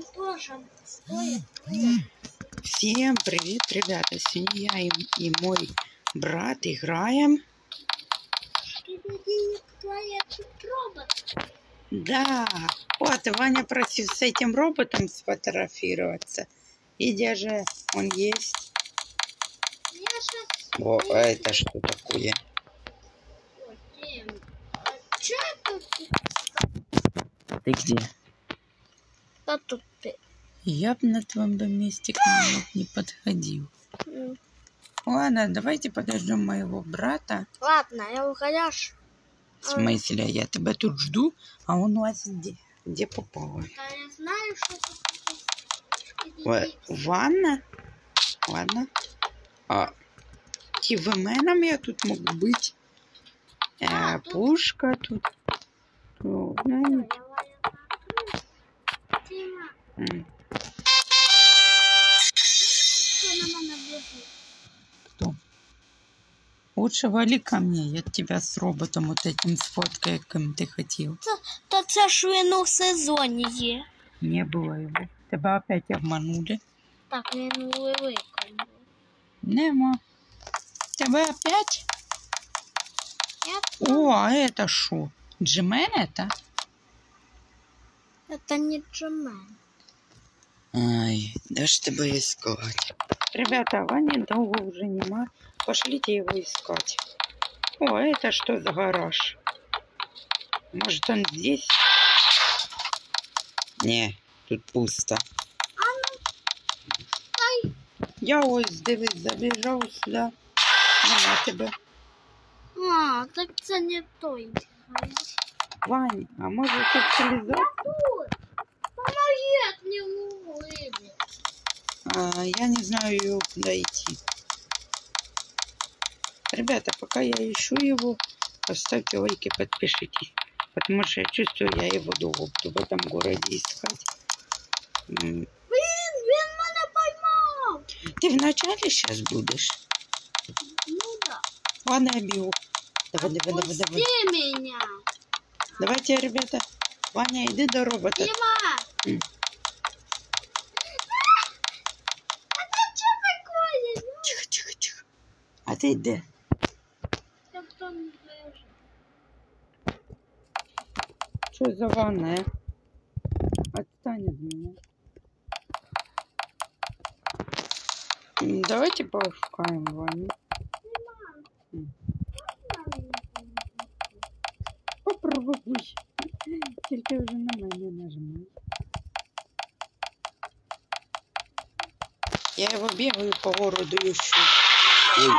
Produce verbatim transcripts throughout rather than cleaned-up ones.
тоже стоит. Всем привет, ребята! Сегодня я и, и мой брат играем. Робот. Да, вот Ваня просил с этим роботом сфотографироваться. И где же он есть? Я сейчас... О, а это что такое? Что это? Ты где? Да тут ты. Я бы на твоем месте к нему не подходил. Mm. Ладно, давайте подождем моего брата. Ладно, я уходишь. В смысле? Я тебя тут жду, а он у вас где? Где попал? Да я знаю, что тут В... Ванна? Ладно. А тивменом я тут мог быть. Э, А, тут... Пушка тут. Ну, ну, м. Кто? Лучше вали ко мне, я тебя с роботом вот этим сфоткаю, кем ты хотел. Та це ж він у сезоні є. Не было его. Тебя опять обманули. Так, він у великому. Нема. Тебя опять? Нет, О, а это шо? Джимен это? это не Джемен. Ай, да ж тебя искать. Ребята, Вани долго уже нема. Пошлите его искать. О, а это что за гараж? Может, он здесь? Не, тут пусто. А ну, ай. Я ось, дивись, забіжав сюди. Нема тебе. А, так це не той. Вань, а може тут залізати? Помоги не выбить. А, я не знаю его, куда идти. Ребята, пока я ищу его, поставьте лайки, подпишитесь. Потому что я чувствую, я его долго буду в этом городе искать. Блин, він мене поймав. Ты вначале сейчас будешь? Ну да. Ладно, я бегу. Давай, давай, давай, давай. Пусти меня. Давайте, ребята. Ваня, иди до робота. Дима. М. Это что такое? Тихо, тихо, тихо. А ты где? Я там лежу. Что за ванная? Отстань от меня. М, Давайте пошукаем Ваню. М. Попробуй. Тільки вже на мене нажимай. Я его бегаю по городу ищу. Ой.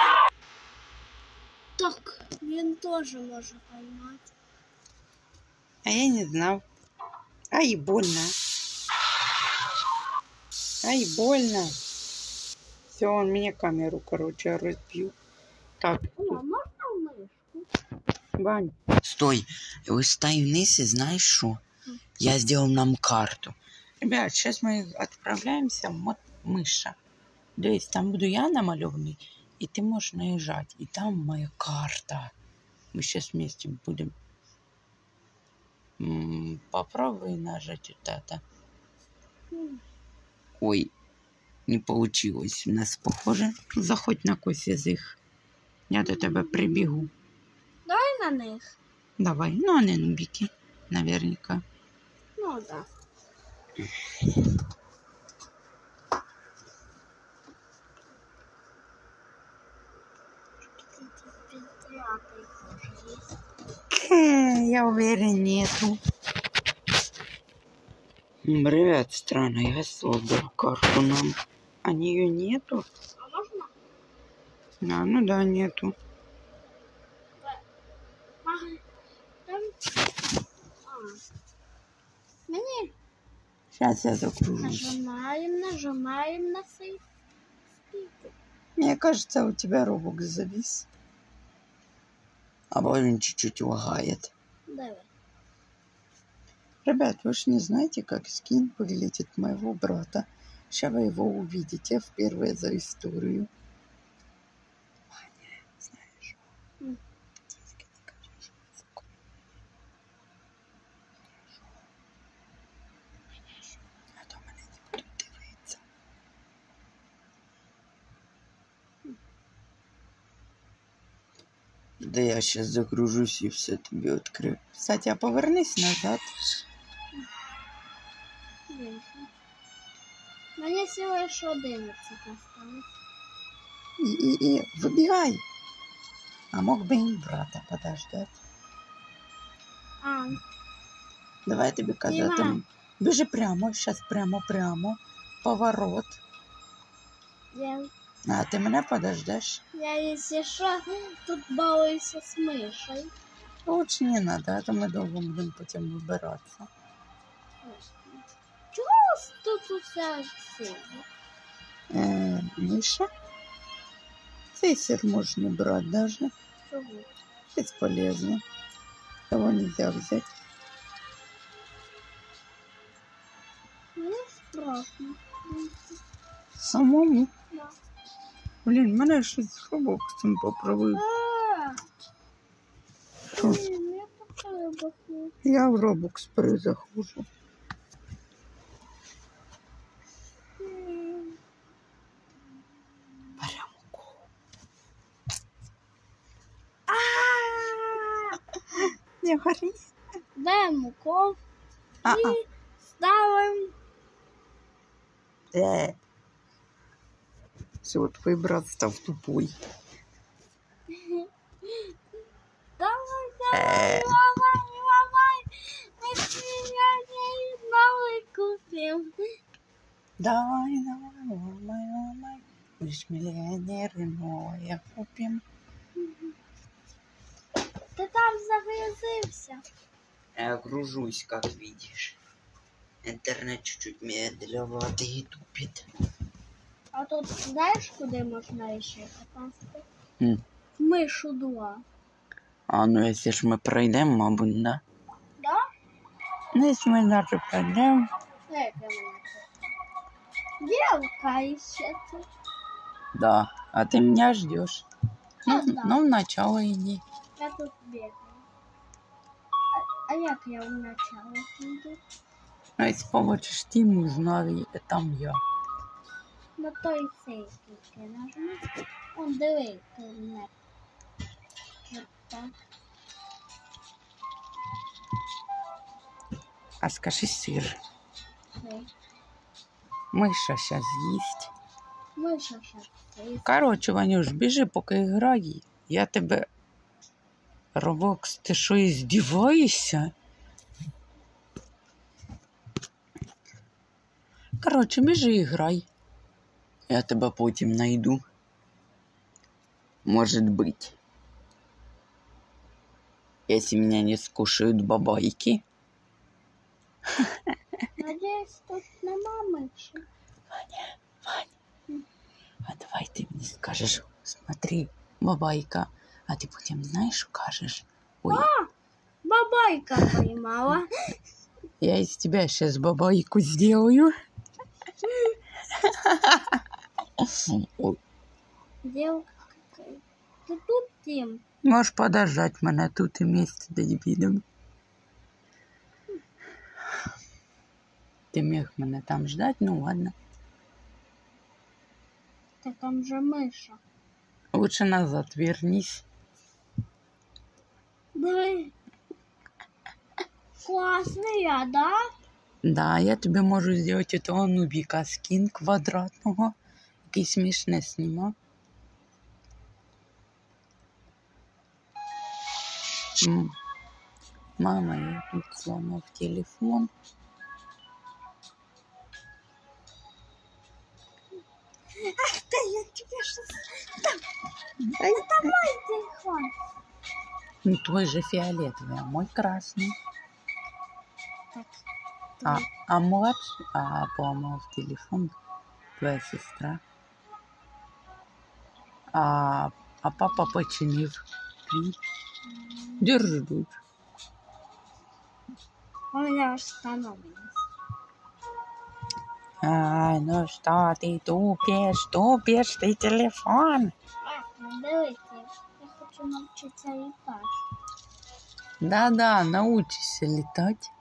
Так, він тоже може поймать. А я не знал. Ай, больно. Ай, больно. Все, он мне камеру, короче, разбил. Так, О, можна мишку? Вань. Стой. Листай вниз и знаешь что? Я сделал нам карту. Ребят, сейчас мы отправляемся в мод мыша. То есть там буду я намалеванный, и ты можешь наезжать. И там моя карта. Мы сейчас вместе будем. М-м, попробуй нажать вот это. Ой, не получилось у нас, похоже. Заходь на кось язык. Я до тебя прибегу. Давай на них. Давай. Ну, а не нубики, наверняка. Ну да. Я уверен, нету. Ребят, странно, я создал карту нам. А нее нету? А можно? А, ну да, нету. Ага. Там... А. Мне Сейчас я закружусь. нажимаем, нажимаем на сейф. Мне кажется, у тебя робок завис. А он чуть-чуть лагает. Давай. Ребят, вы же не знаете, как скин выглядит моего брата. Сейчас вы его увидите впервые за историю. Ваня, знаешь, Mm. тільки не кажи, що високо. А то мене Да я сейчас загружусь и все тебе открою. Кстати, а повернись назад. Вижу. Мені всього лише одинадцять осталось. И, и, и, выбегай. А мог бы и брата подождать. А, Давай я тобі казати. Нема. Біжи прямо, зараз прямо-прямо. Поворот. я, А ти мене подождеш? я якщо що, тут балуюся з мишою. Лучше не надо, а то ми довго будемо потім вибиратися. Чого у вас тут усе сильно? Е, Миша? Цей сир можна брати даже. Чого? Бесполезно. Его нельзя взять. Мені страшно. Самому? Да. Блін, мене щось з робоксом поправив. А, Що? блін, я така бахну. Я в робокс перезахожу. Беремо колу. Не гори. Даємо ков А-а. і ставимо. Э. Все, твой брат став тупой. Давай, Э. давай, давай, давай. Мы свинья новый купим. Давай, давай, ломай, ломай. Мы ж миллионеры новые купим. Ты там загрузился. Я гружусь, как видишь. Интернет чуть-чуть медленновато и тупит. А тут знаешь, куда можно еще попасть? М. В мышу два. А ну если ж мы пройдем, мабуть, да? Да? Ну если мы даже пройдем. Эй, Девка еще тут. Да. А ты меня ждешь. Ну, Ну, да. ну, в начало иди. Я тут бегаю. А, а як я в начало иду? А если побачишь Тиму, знай, там я. На той цей тільки нажми. Он диви, не. Вот так. А скажи сыр. Цей. Миша сейчас есть. Миша щас цей. Короче, Ванюш, біжи, поки грає. Я тебе... Робокс, ти що, іздіваєшся? Короче, біжи і грай. Я тебе потім найду. Может быть. Если меня не скушают бабайки. Надеюсь, тут нема миші. Ваня, Ваня. А давай ты мне скажешь, смотри, бабайка. А ты потім знаешь, что кажешь? Ой, Бабайка поймала. я из тебя сейчас бабайку сделаю. Ой, Девка какая. Ты тут, Тим? можешь подождать меня тут и вместе доедем. Ты мог меня там ждать? Ну ладно. Та там же миша. Лучше назад вернись. Диви. Класний я, да? Да, я тобі можу зробити того нубіка скін квадратного, який смішне знімав. М. Мама, я тут сломав телефон. Ах ты, я тебе сейчас... Ай, Давай телефон. ну, твой же фиолетовый, а мой красный. Так, А, а младший, а поломал телефон твоя сестра. А, а папа починив твій. Держи тут. у меня установлено. Ай, ну что ты тупишь, тупишь ты телефон. А, ну дивіться, я хочу навчитися літати. Да-да, научишься летать.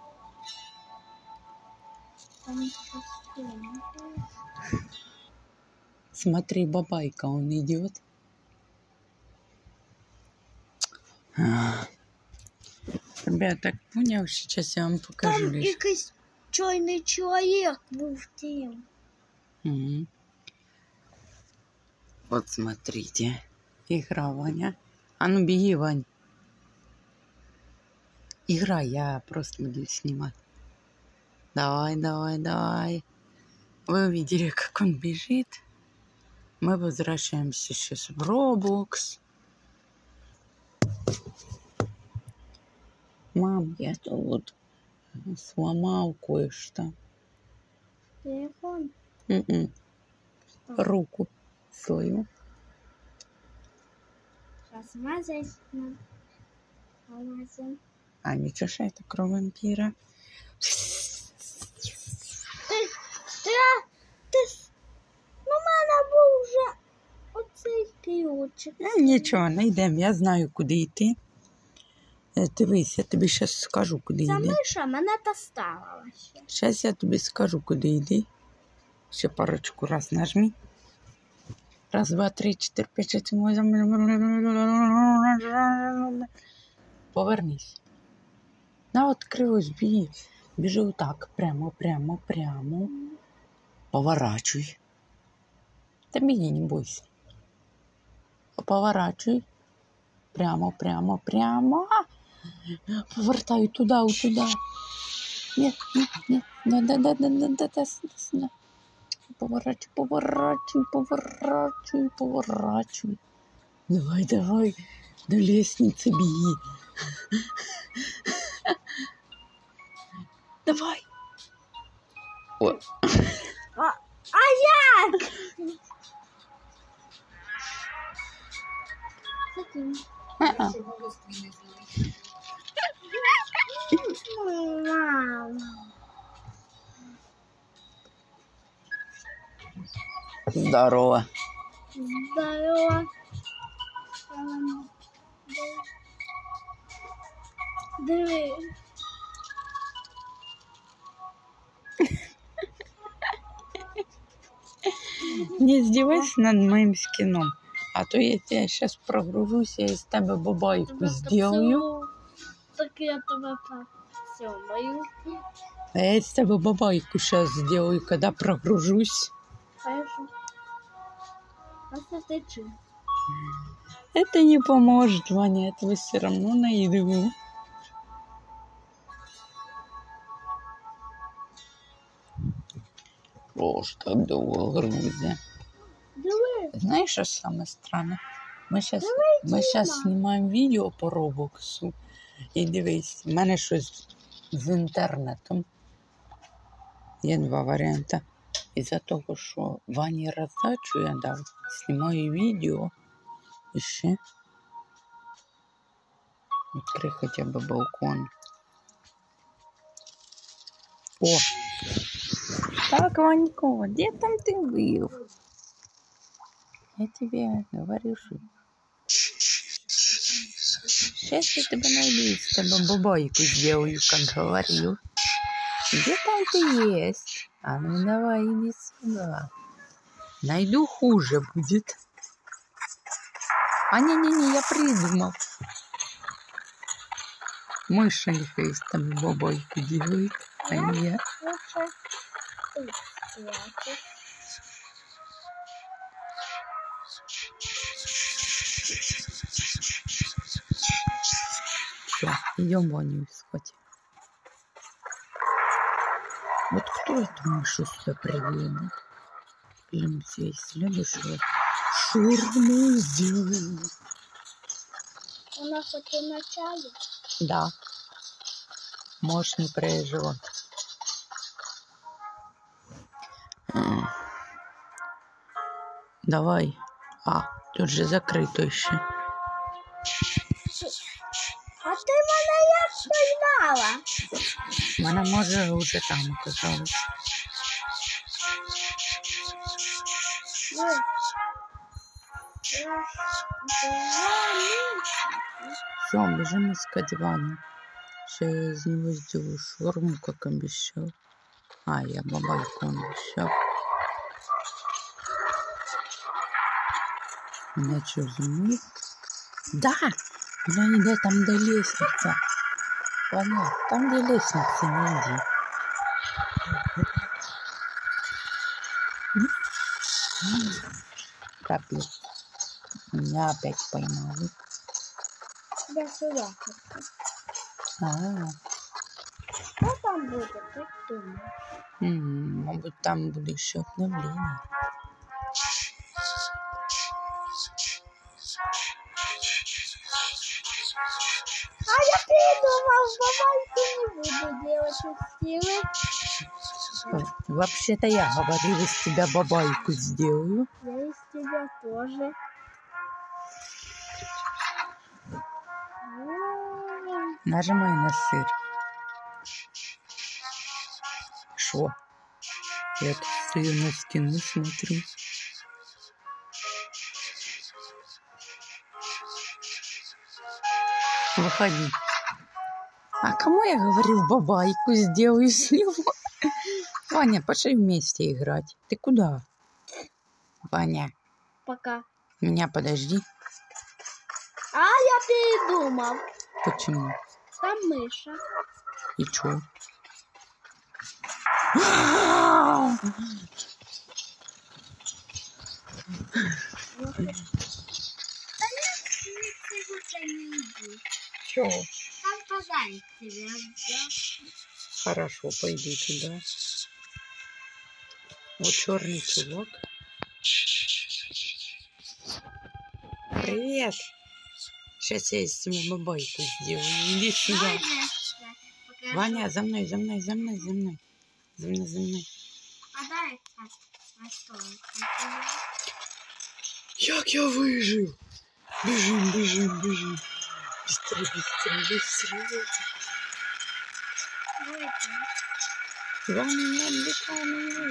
Там щось сильно. Смотри, бабайка, он идет. Ребята, так поняв, сейчас я вам покажу. Там якийсь чорний чоловік був тим. Угу. Вот смотрите, игра, Ваня. А ну беги, Вань. Игра, я просто буду снимать. Давай, давай, давай. Вы увидели, как он бежит. Мы возвращаемся сейчас в Roblox. Мам, я тут сломал кое-что. Телефон. М-м. Руку свою. Сейчас мазать надо. Помазаем. А ничего, что это кровь вампира. Ти, ти, ти, ну, в мене був вже оцей ключик. Е, Нічого, не йдемо, я знаю, куди йти. Е, Дивись, я тобі зараз скажу, куди Ця йди. миша мене доставила ще. Зараз я тобі скажу, куди йди. Ще парочку раз нажми. Раз, два, три, чотири, п'ять, шість, сім, вісім. Повернись. На, от кривось, біги. Біжи отак, прямо, прямо, прямо. Поворачуй. Та біги, не бойся. Поворачуй. Прямо, прямо, прямо. Повертай туда, туда. Нет, нет, нет. Да, да, да, да, да, да, да, сюда. Поворачивай, поворачивай, поворачивай, поворачивай. Давай, давай, до лестницы беги. Давай. Ой. А, а як? А-а. Ну, мама. Здорово. Здорово. Ем, Диви. Не издевайся над моим скином. А то я тебя сейчас прогружусь, я из тебя бабайку сделаю. Так я тебе поцілую. А я из тебя бабайку сейчас сделаю, когда прогружусь. Хорошо. А це ти чу? Это не поможет, Ваня, этого все равно найду. О, ж так долго грузя. Диви. Знаешь, что самое странное? Мы сейчас, мы сейчас снимаем видео по Робоксу. І дивись, в мене щось з інтернетом. Є два варіанти. Із-за того, що Вані роздачу я дав, знімаю відео. І ще відкрий хоча б балкон. О! Так, Ванько, где там ты был? Я тебе говорю, что... Сейчас я тебя найду, с тобой бабайку сделаю, как говорил. Где там ты есть? А ну давай, иди сюда. Найду, хуже будет. А не-не-не, я придумал. Мышенька из тобой бабайку делает, а не я. Лучше тут спрятать. Все, идем Ваню искать. Вот кто эту мышу сюда приведет? Блин, все следующего шурму сделаем. Вона хоч і на чаю. Да. Можешь не переживать. М. Давай. А, тут же закрыто еще. А ти мене як поймала? Вона може уже там оказалась. Ой. Все, бежим искать Ваню. Сейчас я из него сделаю шаурму, как обещал. А, я бабайку обещал. Меня что, зимой? Да! Да иди там, где лестница. Ваня, там, где лестница, не иди. Капец. Меня опять поймали. Я сюда. А, Что там будет, как думаешь? м, мабуть, там буде ще обновлення. А я придумал, бабайку не буду делать устилы. Вообще-то я говорил, из тебя бабайку сделаю. Я из тебя тоже. М, Нажимай на сыр. Шо? Я тут стою на стену, смотрю. Выходи. А кому я говорил, бабайку сделаю с него? Ваня, пошли вместе играть. Ты куда? Ваня, Пока. меня подожди. А я передумал. Почему? Там мыша. И чё? Чё? Там подарит тебе. Хорошо, пойду туда. Вот черный чулок. Привет. Сейчас я из тебя бабайку сделаю. Иди сюда. Ваня, за мной, за мной, за мной, за мной. За мной, за мной. Подарит на стол. Як я выжил? Бежим, бежим, бежим. Быстрее, быстрее, быстрее. Ваня, не отвлекай меня.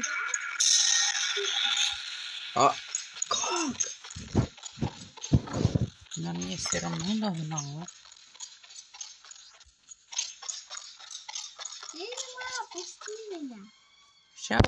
А как? Но мне все равно догнала. Я не могу, пусти меня. Сейчас.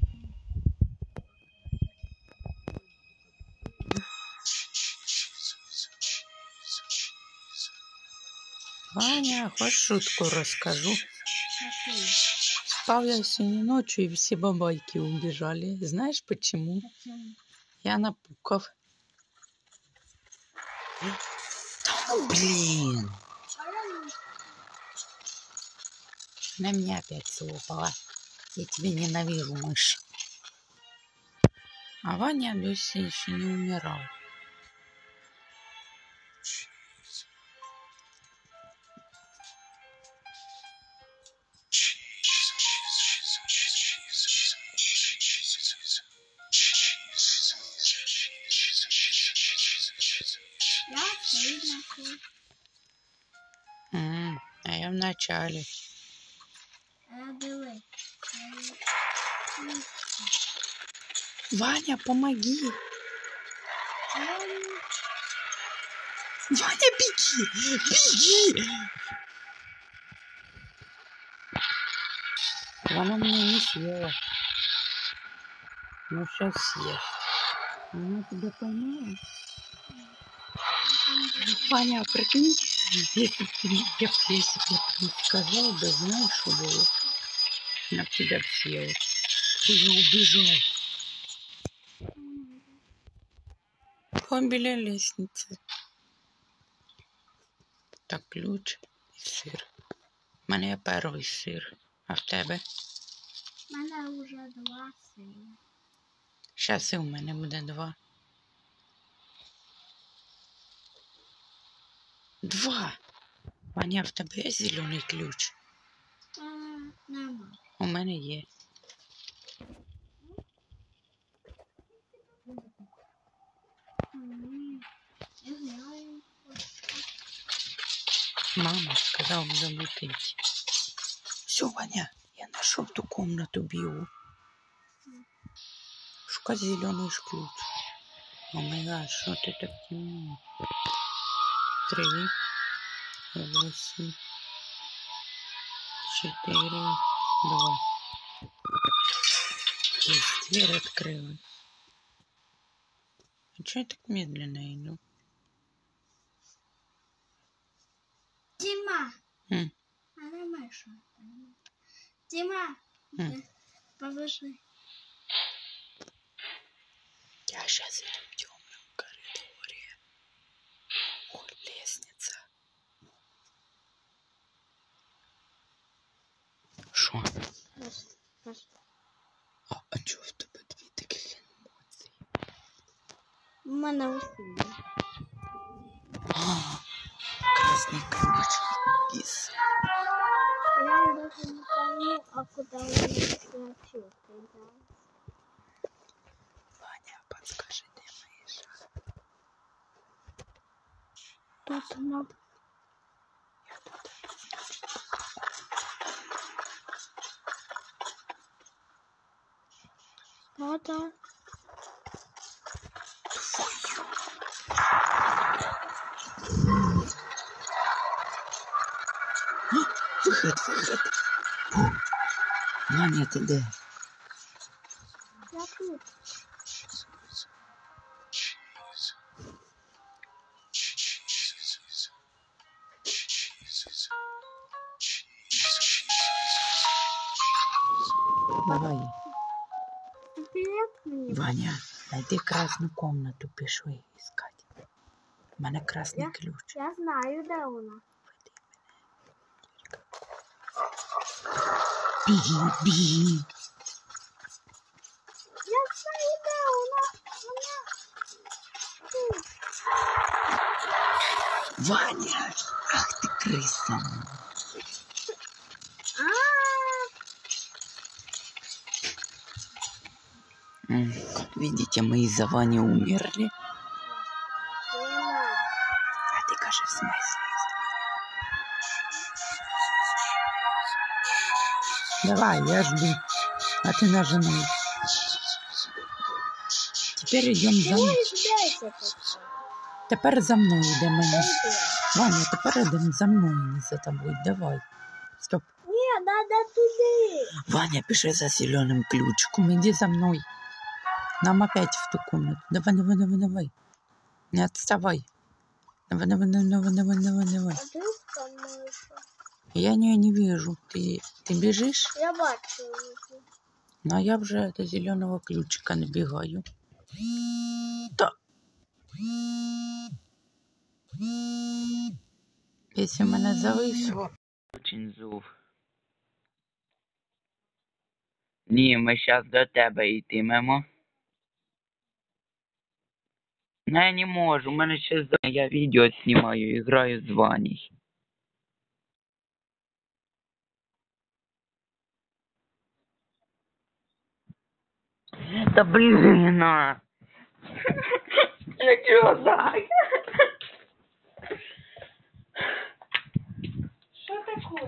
Ваня, хочешь шутку расскажу? Какую? Спал я сегодня ночью, и все бабайки убежали. Знаешь почему? Почему? Я напукав. Да ну блин! На меня опять слопала. Я тебя ненавижу, мышь. А Ваня Люси еще не умирал. Я стоит нашел. М, А я в начале. А я давай. Ваня, помоги! Я Ваня, беги! Беги! Она меня не съела. Ну, сейчас съешь. Она тебя поймала? Ваня, прикинь, если бы ты, я, если бы я прям сказал, да знаешь, что было? Она б тебя б съела. Ты же убежал. Он біля лестницы. Так, ключ і сир. У мене є перший сир. А в тебе? У мене вже два сина. Щас і у мене буде два. Два! Ваня, в тебе є зелений ключ? А, нема. У мене є. М, Я знаю. Мама сказала забыть идти. Все, Ваня, я нашел ту комнату Био. Шукай зеленый ключ. О май гад, что ты так темно? Три, восемь, четыре, два. Есть, дверь открылась. А что я так медленно иду? Дима, М. а на Машу. Дима, М. положи. Я сейчас иду в темном коридоре. О, лестница. Шо? Маша, Маша. А, а чого в тебе дві таких емоцій? У мене усі. А, красний ключ із. Я даже не пойму, а куда он вообще сказал. Ваня, подскажи, де Миша? Тут она. Я тут. Да-да. Вихід, вихід. Фу. Ваня, ти де? Я тут. Давай. Привет мне. Ваня, найди красну комнату, пішли искать. У мене красний Я- ключ. Я знаю, да, она. Біги, біги. Я знаю, да, она. Она. Тут. Ваня, ах ты крыса. А, М, Как видите, мы из-за Вани умерли. поняла. А ты, кажешь, в смысле? Давай, я жду. А ты нажимай. Теперь идем за Чего мной. избегайся тут? Тепер за мною йдемо. Пойди. Ваня, тепер йдемо за мною, не за тобою. Давай. Стоп. Не, надо туда. Ваня, пиши за зеленым ключиком. Иди за мной. Нам опять в ту комнату. Давай, давай, давай, давай. Не отставай. Давай, давай, давай, давай, давай, давай, давай. А ты там Маша? Я не, не вижу. Ты, ты бежишь? Я бачу її. Ну, а я вже до зеленого ключика набігаю. Да. Если мене залишило. Очень зув. Ні, ми зараз до тебе йтимемо. Ну, я не можу, у мене ще за... Я відео знімаю і граю з Ваней. Та блин, а! Ну чого так? Що таке?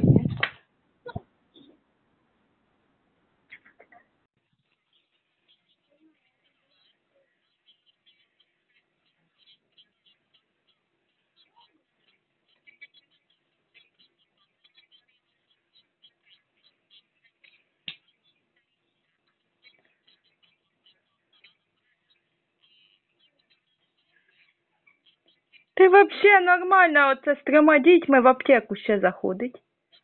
Ти вообще нормально оце з трьома дітьми в аптеку ще заходить?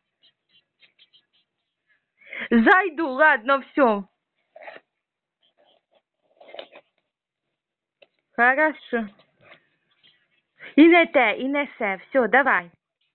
Зайду, ладно, все. Хорошо. І не те, і не все. Все, давай.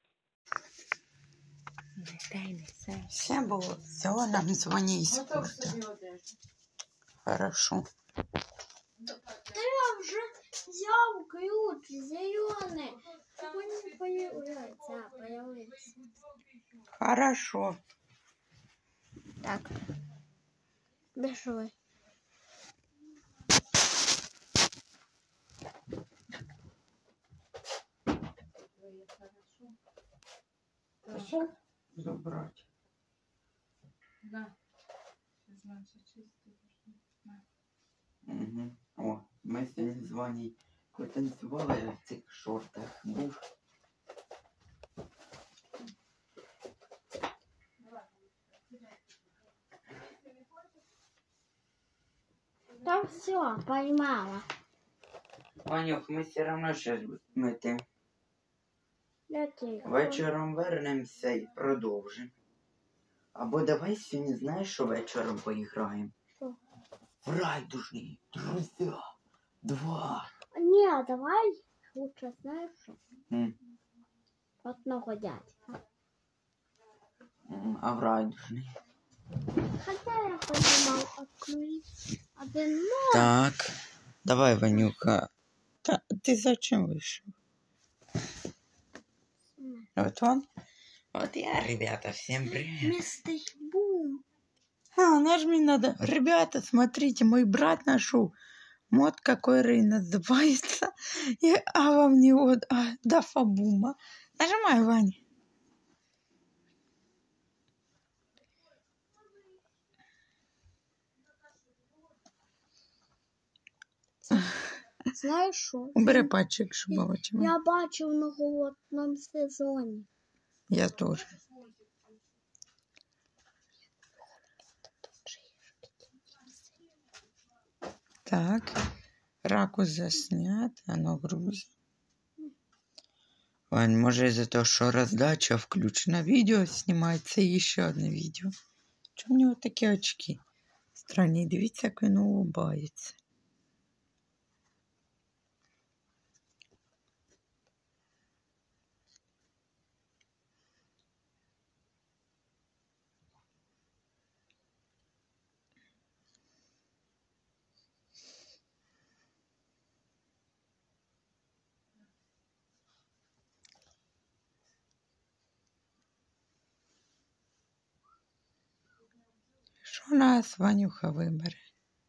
Не те, і не все. Все було. Взяла нам звони из спорта. Хорошо. Та я вже взяв ключ зелений. Чого не появляється? А, появився. Хорошо. Так. Пішли. Пошел забрать. Да. Значить, чисто. Угу. О, ми сьогодні з Ваней потанцювали в цих шортах. Був. Та все, поймала. Ванюк, ми все равно щось метим. Я телефон. Вечором вернемося і продовжимо. Або давай сьогодні, знаєш, що вечором поіграємо? Що? В райдужні друзі. Два. Не, давай лучше знаешь что? М. Одного дядька. М, А в райдужні? Хотя я понимал открыть один, но... Так. Давай, Ванюка. Та, ти зачем вийшов? Вот он. Вот я, ребята, всем привет. Мистер Бум. А, нажми надо. Ребята, смотрите, мой брат нашел мод, который называется и, а вам не вот, а, Дафабума. Нажимай, Ваня. Знаєш що? Убери пальчик, щоб бачимо. Я бачив на голодному сезоні. Я тоже. Так, ракурс заснят, оно грузит. Вань, может из-за того, что раздача включена, видео снимается и еще одно видео. Чому у нього такі очки? Странні, дивіться, як він улыбається. Що нас Ванюха вибере?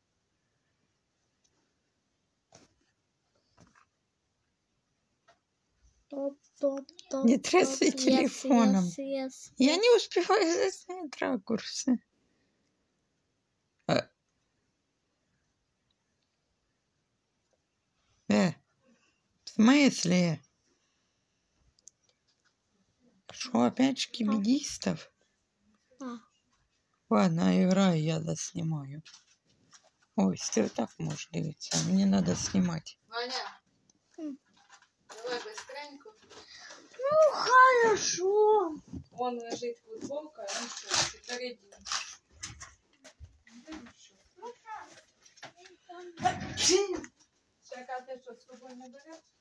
Топ, топ, топ, Не топ, тряси yes, телефоном. yes, yes. Я не успеваю заснять ракурсы. А. Э, в смысле? Что, опять шкибидистов? А. Ладно, играю, я доснимаю. Ой, ты вот так можешь дивиться. Мне надо снимать. Ваня, М. давай быстренько. Ну, хорошо. Вон лежить футболка, а он что, впереди. Чека, ты что, с собой не берешь?